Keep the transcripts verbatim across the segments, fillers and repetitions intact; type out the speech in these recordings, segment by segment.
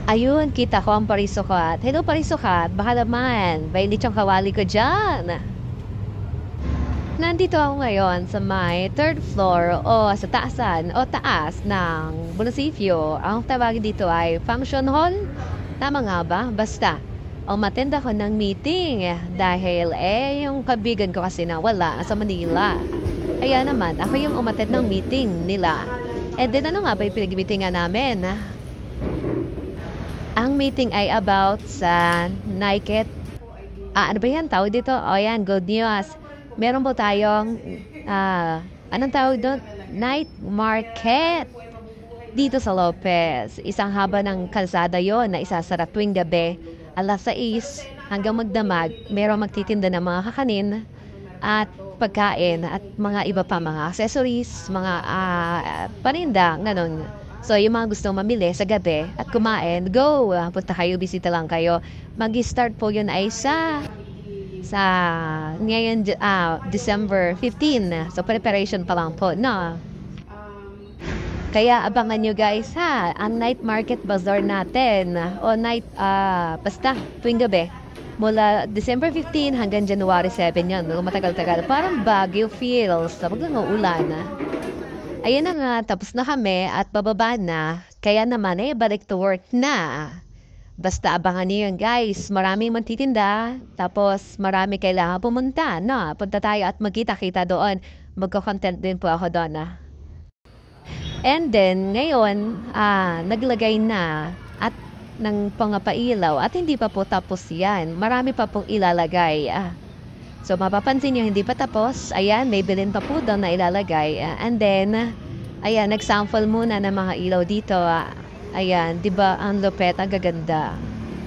Ayun, kita ko ang parisukat. Hello parisukat, baka naman, mainit yung kawali ko dyan. Nandito ako ngayon sa may third floor o sa taasan o taas ng munisipyo. Ang tawagin dito ay function hall. Tama nga ba? Basta, umattend ako ng meeting dahil eh yung kabigan ko kasi nawala sa Manila. Kaya naman, ako yung umattend ng meeting nila. And then ano nga ba yung pinag-meetingan namin? Ang meeting ay about sa Nike. Ah, ano ba yan? Tawag dito? O yan, good news. Meron po tayong, ah, anong tawag doon? Night market. Dito sa Lopez. Isang haba ng kalsada yon na isasara tuwing gabi. alas sais hanggang magdamag. Merong magtitinda ng mga kakanin at pagkain at mga iba pa mga accessories, mga uh, paninda, ganun. So, yung mga gusto mamili sa gabi at kumain, go! Punta kayo, bisita lang kayo. Mag-start po yun ay sa sa ngayon uh, December fifteenth. So, preparation pa lang po, no? Kaya abangan nyo guys ha, ang night market bazaar natin o night, uh, basta tuwing gabi. Mula December fifteenth hanggang January seventh yan. Matagal-tagal. Parang Baguio feels. Tapos lang ulan. Ayun na nga, tapos na kami at bababa na. Kaya naman eh, balik to work na. Basta abangan niyo yun guys. Maraming magtitinda. Tapos marami kailangan pumunta. No? Punta tayo at magkita-kita doon. Magko-content din po ako doon. Ah. And then, ngayon, ah, naglagay na at ng pangapailaw at hindi pa po tapos yan. Marami pa pong ilalagay. Ah. So, mapapansin nyo, hindi pa tapos. Ayan, may bilin pa po doon na ilalagay. Ah, and then, ayan, nag-sample muna ng mga ilaw dito. Ah. Ayan, di ba ang lupet, ang gaganda.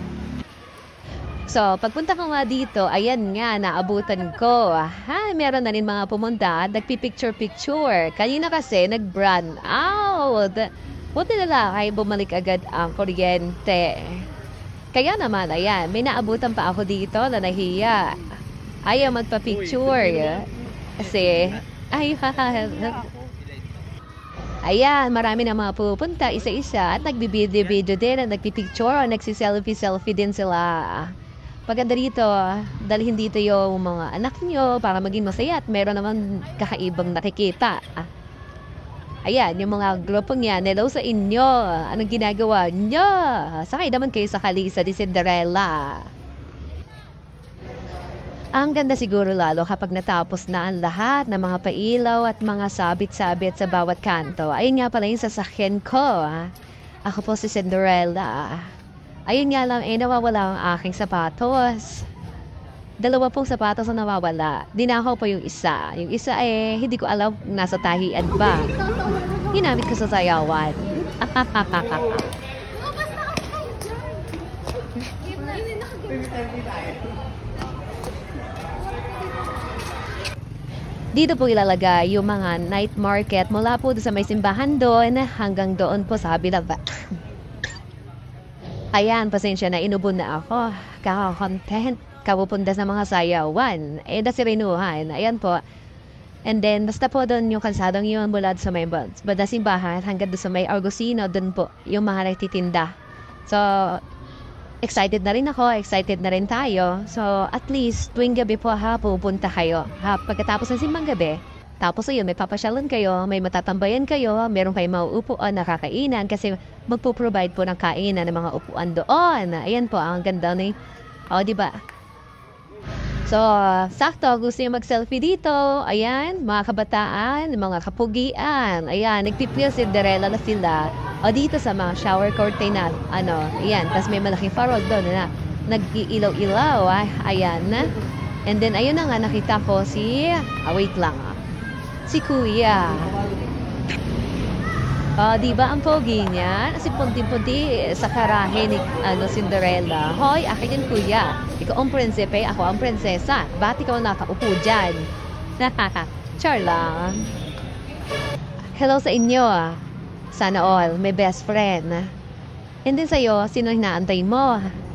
So, pagpunta ko nga dito, ayan nga, naabutan ko. Ha, meron na rin mga pumunta, nagpipicture-picture. Kanina kasi, nag-brand out. Buti na lang ay bumalik agad ang kuryente. Kaya naman, ayan, may naabutan pa ako dito na nahiya. Ayaw magpa-picture. Kasi, ay, ayan, marami na mga pupunta, isa-isa, at nagbibideo-video din, at nagpipicture, o nagsiselfie-selfie din sila. Paganda dito, dalhin dito yung mga anak nyo para maging masaya at meron naman kakaibang nakikita. Ayan, yung mga grupong yan, hello sa inyo. Anong ginagawa nyo? Sakay naman kayo sa Kalisa di Cinderella. Ang ganda siguro lalo kapag natapos na ang lahat ng mga pailaw at mga sabit-sabit sa bawat kanto. Ayun nga pala yung sasakyan ko. Ha? Ako po si Cinderella. Ayun nga lang, eh, nawawala ang aking sapatos. Dalawa pong sapatos na nawawala. Dinakaw pa yung isa. Yung isa eh, hindi ko alam nasa tahian ba. Ginamit ko sa sayawan. Dito po ilalagay yung mga night market mula po sa may simbahan doon hanggang doon po sa Habilag. Ayan, pasensya na, inubon na ako. Kaka-content, kapupunta sa mga sayawan. Eh, nasirinuhan. Ayan po. And then, basta po doon yung kalsadong yun mula sa may bada simbahan hanggang doon sa may Argosino, doon po yung mga nagtitinda. So, excited na rin ako, excited na rin tayo. So, at least, tuwing gabi po ha, pupunta kayo. Ha, pagkatapos ng simbang gabi, tapos ayun, may papasyalan kayo, may matatambayan kayo, meron kayong mauupuan na kakainan kasi magpo-provide po ng kainan ng mga upuan doon. Ayan po, ang ganda ni, o, diba? So, sakto, gusto nyo mag-selfie dito. Ayan, mga kabataan, mga kapugian. Ayan, nagpipil Cinderella na sila. O, dito sa mga shower curtain na, ano, ayan, tapos may malaking farog doon na nag-iilaw-ilaw. Ah, ayan na. And then, ayun na nga, nakita ko si, ah, wait lang, ah. Si Kuya. Uh, di ba ang pogi niya? Si punti-punti sa karahe ni ano, Cinderella. Hoy, akin yan Kuya. Ikaw ang prinsipe, ako ang prinsesa. Ba't ikaw nakaupo dyan? Char lang. Hello sa inyo. Sana all, may best friend. And then sa'yo, sino hinaantay mo?